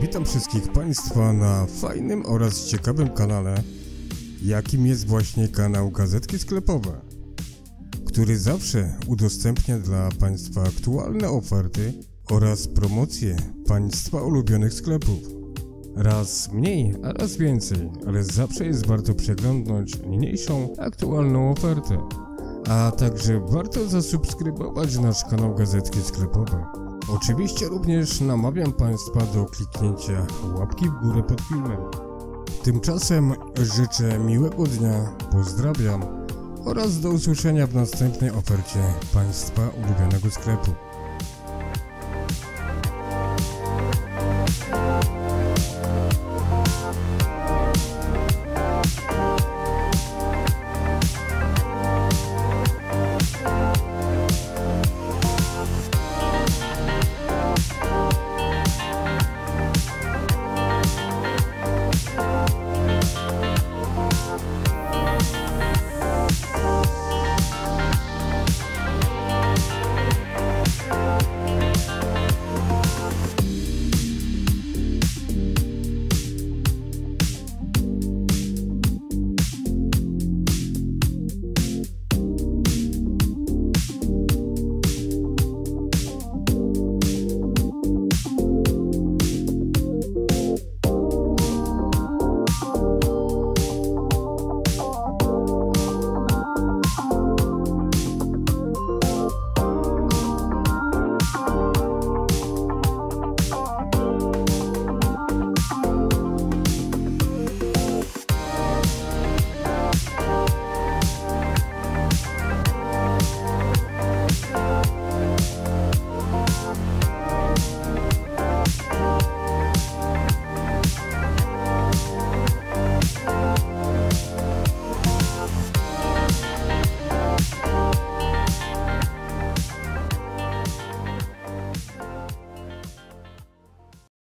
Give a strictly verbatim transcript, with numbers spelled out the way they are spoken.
Witam wszystkich Państwa na fajnym oraz ciekawym kanale, jakim jest właśnie kanał Gazetki Sklepowe, który zawsze udostępnia dla Państwa aktualne oferty oraz promocje Państwa ulubionych sklepów. Raz mniej, a raz więcej, ale zawsze jest warto przeglądnąć niniejszą aktualną ofertę. A także warto zasubskrybować nasz kanał Gazetki Sklepowe. Oczywiście również namawiam Państwa do kliknięcia łapki w górę pod filmem. Tymczasem życzę miłego dnia, pozdrawiam oraz do usłyszenia w następnej ofercie Państwa ulubionego sklepu.